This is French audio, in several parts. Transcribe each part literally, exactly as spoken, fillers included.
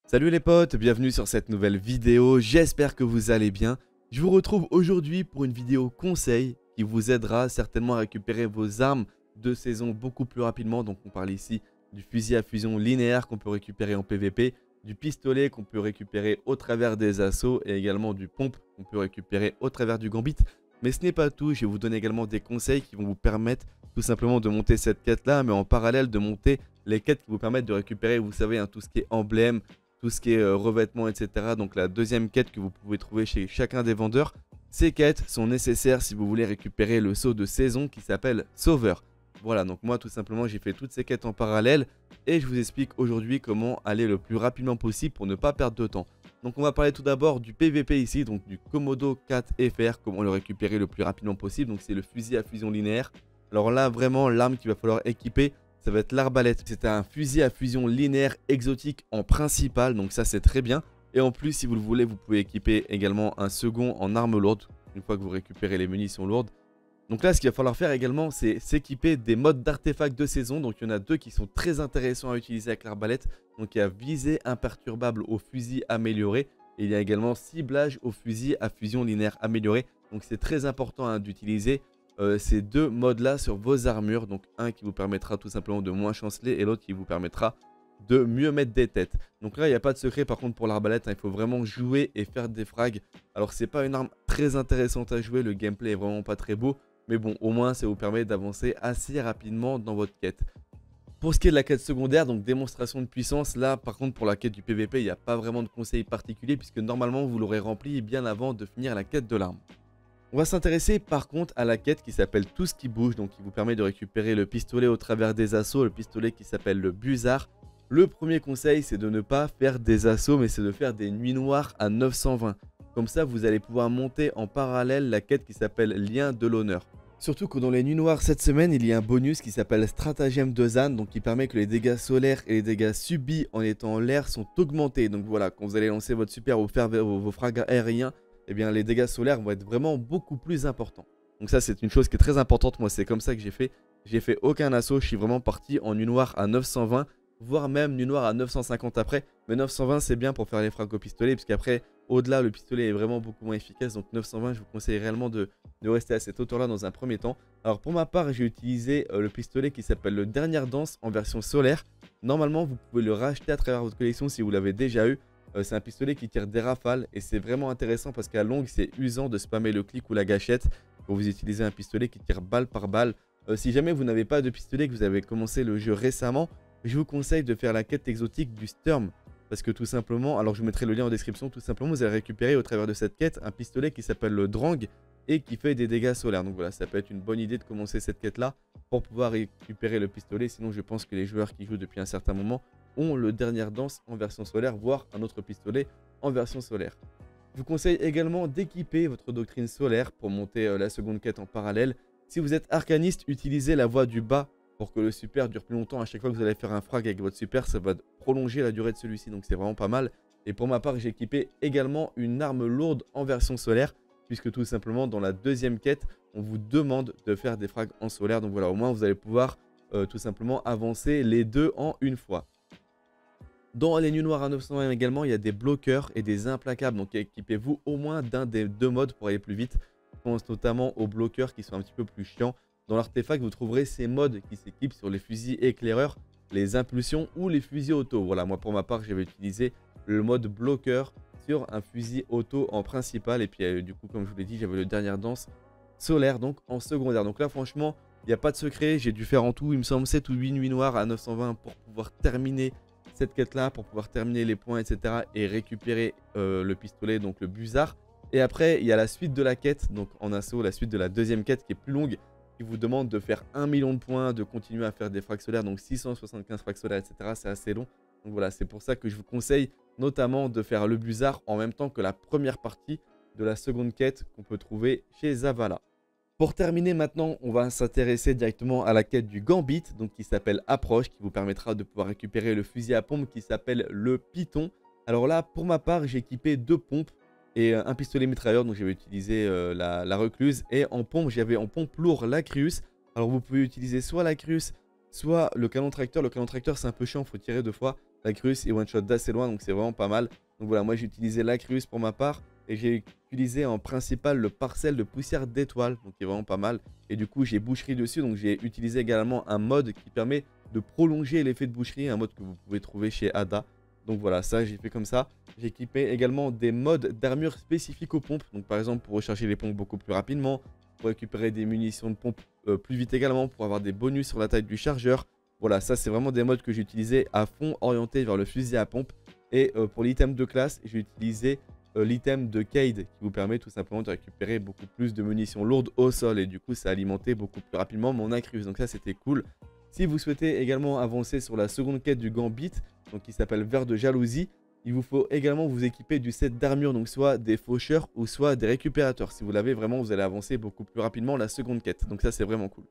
Salut les potes, bienvenue sur cette nouvelle vidéo, j'espère que vous allez bien. Je vous retrouve aujourd'hui pour une vidéo conseil qui vous aidera certainement à récupérer vos armes de saison beaucoup plus rapidement. Donc on parle ici du fusil à fusion linéaire qu'on peut récupérer en P V P, du pistolet qu'on peut récupérer au travers des assauts et également du pompe qu'on peut récupérer au travers du gambit. Mais ce n'est pas tout, je vais vous donner également des conseils qui vont vous permettre tout simplement de monter cette quête là, mais en parallèle de monter les quêtes qui vous permettent de récupérer, vous savez, hein, tout ce qui est emblème, tout ce qui est euh, revêtement, et cetera. Donc la deuxième quête que vous pouvez trouver chez chacun des vendeurs. Ces quêtes sont nécessaires si vous voulez récupérer le saut de saison qui s'appelle Sauveur. Voilà, donc moi tout simplement j'ai fait toutes ces quêtes en parallèle et je vous explique aujourd'hui comment aller le plus rapidement possible pour ne pas perdre de temps. Donc on va parler tout d'abord du P V P ici, donc du Komodo quatre F R, comment le récupérer le plus rapidement possible. Donc c'est le fusil à fusion linéaire. Alors là vraiment l'arme qu'il va falloir équiper, ça va être l'arbalète. C'est un fusil à fusion linéaire exotique en principal, donc ça c'est très bien. Et en plus, si vous le voulez, vous pouvez équiper également un second en arme lourde, une fois que vous récupérez les munitions lourdes. Donc là, ce qu'il va falloir faire également, c'est s'équiper des modes d'artefacts de saison. Donc il y en a deux qui sont très intéressants à utiliser avec l'arbalète. Donc il y a visée imperturbable au fusil amélioré. Et il y a également ciblage au fusil à fusion linéaire amélioré. Donc c'est très important hein, d'utiliser Euh, ces deux modes là sur vos armures, donc un qui vous permettra tout simplement de moins chanceler et l'autre qui vous permettra de mieux mettre des têtes. Donc là il n'y a pas de secret par contre pour l'arbalète, hein, il faut vraiment jouer et faire des frags. Alors c'est pas une arme très intéressante à jouer, le gameplay est vraiment pas très beau, mais bon au moins ça vous permet d'avancer assez rapidement dans votre quête. Pour ce qui est de la quête secondaire, donc démonstration de puissance, là par contre pour la quête du P V P il n'y a pas vraiment de conseil particulier puisque normalement vous l'aurez rempli bien avant de finir la quête de l'arme. On va s'intéresser par contre à la quête qui s'appelle Tout ce qui bouge, donc qui vous permet de récupérer le pistolet au travers des assauts, le pistolet qui s'appelle le Busard. Le premier conseil c'est de ne pas faire des assauts mais c'est de faire des nuits noires à neuf cent vingt. Comme ça vous allez pouvoir monter en parallèle la quête qui s'appelle Lien de l'honneur. Surtout que dans les nuits noires cette semaine il y a un bonus qui s'appelle Stratagème de Zan, donc qui permet que les dégâts solaires et les dégâts subis en étant en l'air sont augmentés. Donc voilà, quand vous allez lancer votre super ou faire vos, vos frags aériens, eh bien les dégâts solaires vont être vraiment beaucoup plus importants. Donc ça c'est une chose qui est très importante, moi c'est comme ça que j'ai fait. J'ai fait aucun assaut, je suis vraiment parti en nuit noire à neuf cent vingt, voire même nuit noire à neuf cent cinquante après. Mais neuf cent vingt c'est bien pour faire les frags au pistolet, puisqu'après au-delà le pistolet est vraiment beaucoup moins efficace. Donc neuf cent vingt je vous conseille réellement de, de rester à cette hauteur là dans un premier temps. Alors pour ma part j'ai utilisé euh, le pistolet qui s'appelle le Dernière Danse en version solaire. Normalement vous pouvez le racheter à travers votre collection si vous l'avez déjà eu. Euh, c'est un pistolet qui tire des rafales et c'est vraiment intéressant parce qu'à longue c'est usant de spammer le clic ou la gâchette quand vous utilisez un pistolet qui tire balle par balle. Euh, si jamais vous n'avez pas de pistolet, que vous avez commencé le jeu récemment, je vous conseille de faire la quête exotique du Sturm. Parce que tout simplement, alors je vous mettrai le lien en description, tout simplement vous allez récupérer au travers de cette quête un pistolet qui s'appelle le Drang et qui fait des dégâts solaires. Donc voilà, ça peut être une bonne idée de commencer cette quête là pour pouvoir récupérer le pistolet. Sinon je pense que les joueurs qui jouent depuis un certain moment ont le Dernière Danse en version solaire, voire un autre pistolet en version solaire. Je vous conseille également d'équiper votre doctrine solaire pour monter euh, la seconde quête en parallèle. Si vous êtes arcaniste, utilisez la voie du bas pour que le super dure plus longtemps. À chaque fois que vous allez faire un frag avec votre super, ça va prolonger la durée de celui-ci, donc c'est vraiment pas mal. Et pour ma part, j'ai équipé également une arme lourde en version solaire, puisque tout simplement dans la deuxième quête, on vous demande de faire des frags en solaire. Donc voilà, au moins vous allez pouvoir euh, tout simplement avancer les deux en une fois. Dans les nuits noires à neuf cent vingt également, il y a des bloqueurs et des implacables. Donc équipez-vous au moins d'un des deux modes pour aller plus vite. Je pense notamment aux bloqueurs qui sont un petit peu plus chiants. Dans l'artefact, vous trouverez ces modes qui s'équipent sur les fusils éclaireurs, les impulsions ou les fusils auto. Voilà, moi pour ma part, j'avais utilisé le mode bloqueur sur un fusil auto en principal. Et puis euh, du coup, comme je vous l'ai dit, j'avais le Dernière Danse solaire donc en secondaire. Donc là, franchement, il n'y a pas de secret. J'ai dû faire en tout, il me semble, sept ou huit nuits noires à neuf cent vingt pour pouvoir terminer cette quête là, pour pouvoir terminer les points, et cetera et récupérer euh, le pistolet, donc le Busard. Et après il y a la suite de la quête, donc en assaut, la suite de la deuxième quête qui est plus longue, qui vous demande de faire un million de points, de continuer à faire des frags solaires, donc six cent soixante-quinze frags solaires, et cetera. C'est assez long, donc voilà, c'est pour ça que je vous conseille notamment de faire le Busard en même temps que la première partie de la seconde quête qu'on peut trouver chez Zavala. Pour terminer maintenant, on va s'intéresser directement à la quête du Gambit, donc qui s'appelle Approche, qui vous permettra de pouvoir récupérer le fusil à pompe qui s'appelle le Python. Alors là, pour ma part, j'ai équipé deux pompes et un pistolet mitrailleur, donc j'avais utilisé euh, la, la recluse. Et en pompe, j'avais en pompe lourd l'Acrius. Alors vous pouvez utiliser soit l'Acrius, soit le canon tracteur. Le canon tracteur, c'est un peu chiant, il faut tirer deux fois. L'Acrus il one shot d'assez loin, donc c'est vraiment pas mal. Donc voilà, moi j'ai utilisé l'Acrus pour ma part. Et j'ai utilisé en principal le parcelle de poussière d'étoiles, donc qui est vraiment pas mal. Et du coup j'ai boucherie dessus, donc j'ai utilisé également un mode qui permet de prolonger l'effet de boucherie, un mode que vous pouvez trouver chez Ada. Donc voilà, ça j'ai fait comme ça. J'ai équipé également des modes d'armure spécifiques aux pompes, donc par exemple pour recharger les pompes beaucoup plus rapidement, pour récupérer des munitions de pompe euh, plus vite également, pour avoir des bonus sur la taille du chargeur. Voilà, ça c'est vraiment des modes que j'ai utilisés à fond, orientés vers le fusil à pompe. Et euh, pour l'item de classe, j'ai utilisé euh, l'item de Cade qui vous permet tout simplement de récupérer beaucoup plus de munitions lourdes au sol. Et du coup, ça alimentait beaucoup plus rapidement mon Acrus. Donc ça, c'était cool. Si vous souhaitez également avancer sur la seconde quête du Gambit, donc qui s'appelle Ver de Jalousie, il vous faut également vous équiper du set d'armure, donc soit des faucheurs ou soit des récupérateurs. Si vous l'avez vraiment, vous allez avancer beaucoup plus rapidement la seconde quête. Donc ça, c'est vraiment cool.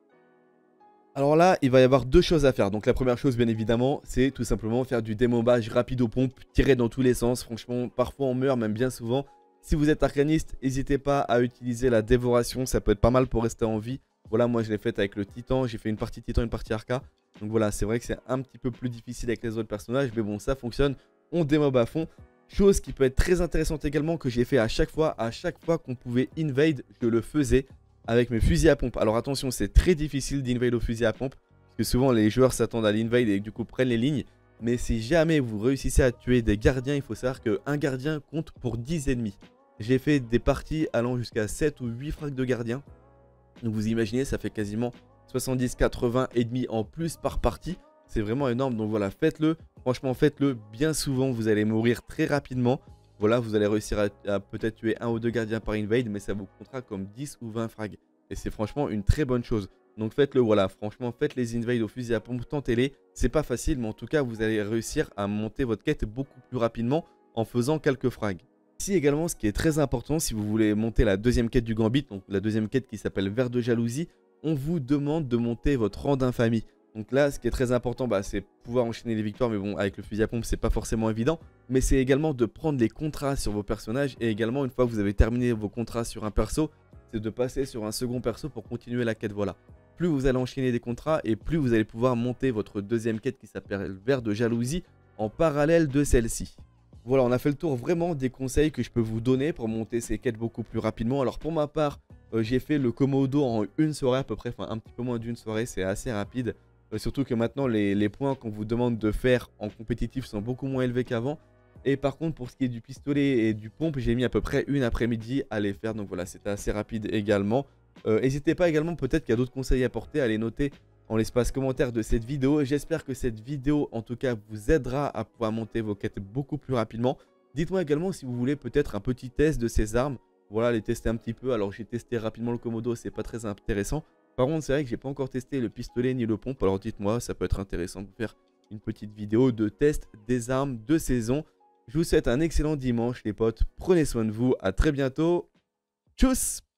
Alors là, il va y avoir deux choses à faire. Donc la première chose, bien évidemment, c'est tout simplement faire du démombage rapide aux pompes, tirer dans tous les sens. Franchement, parfois on meurt, même bien souvent. Si vous êtes arcaniste, n'hésitez pas à utiliser la dévoration, ça peut être pas mal pour rester en vie. Voilà, moi je l'ai faite avec le titan, j'ai fait une partie titan, une partie arca. Donc voilà, c'est vrai que c'est un petit peu plus difficile avec les autres personnages, mais bon, ça fonctionne. On démobe à fond. Chose qui peut être très intéressante également, que j'ai fait à chaque fois, à chaque fois qu'on pouvait invade, je le faisais avec mes fusils à pompe. Alors attention, c'est très difficile d'invade au fusil à pompe, parce que souvent les joueurs s'attendent à l'invade et du coup prennent les lignes. Mais si jamais vous réussissez à tuer des gardiens, il faut savoir qu'un gardien compte pour dix ennemis. J'ai fait des parties allant jusqu'à sept ou huit frags de gardiens. Donc vous imaginez, ça fait quasiment soixante-dix quatre-vingts ennemis en plus par partie. C'est vraiment énorme, donc voilà, faites-le. Franchement, faites-le bien souvent, vous allez mourir très rapidement. Voilà, vous allez réussir à, à peut-être tuer un ou deux gardiens par invade, mais ça vous comptera comme dix ou vingt frags. Et c'est franchement une très bonne chose. Donc faites-le, voilà, franchement, faites les invades au fusil à pompe, tentez-les. C'est pas facile, mais en tout cas, vous allez réussir à monter votre quête beaucoup plus rapidement en faisant quelques frags. Ici également, ce qui est très important, si vous voulez monter la deuxième quête du Gambit, donc la deuxième quête qui s'appelle Ver de Jalousie, on vous demande de monter votre rang d'infamie. Donc là, ce qui est très important, bah, c'est pouvoir enchaîner les victoires, mais bon, avec le fusil à pompe, c'est pas forcément évident. Mais c'est également de prendre les contrats sur vos personnages, et également, une fois que vous avez terminé vos contrats sur un perso, c'est de passer sur un second perso pour continuer la quête, voilà. Plus vous allez enchaîner des contrats, et plus vous allez pouvoir monter votre deuxième quête qui s'appelle Ver de Jalousie, en parallèle de celle-ci. Voilà, on a fait le tour vraiment des conseils que je peux vous donner pour monter ces quêtes beaucoup plus rapidement. Alors pour ma part, euh, j'ai fait le Komodo en une soirée à peu près, enfin un petit peu moins d'une soirée, c'est assez rapide. Euh, surtout que maintenant, les, les points qu'on vous demande de faire en compétitif sont beaucoup moins élevés qu'avant. Et par contre, pour ce qui est du pistolet et du pompe, j'ai mis à peu près une après-midi à les faire. Donc voilà, c'était assez rapide également. Euh, N'hésitez pas également, peut-être qu'il y a d'autres conseils à apporter, à les noter en l'espace commentaire de cette vidéo. J'espère que cette vidéo, en tout cas, vous aidera à pouvoir monter vos quêtes beaucoup plus rapidement. Dites-moi également si vous voulez peut-être un petit test de ces armes. Voilà, les tester un petit peu. Alors, j'ai testé rapidement le Komodo, c'est pas très intéressant. Par contre, c'est vrai que j'ai pas encore testé le pistolet ni le pompe. Alors, dites-moi, ça peut être intéressant de faire une petite vidéo de test des armes de saison. Je vous souhaite un excellent dimanche, les potes. Prenez soin de vous. À très bientôt. Tchuss!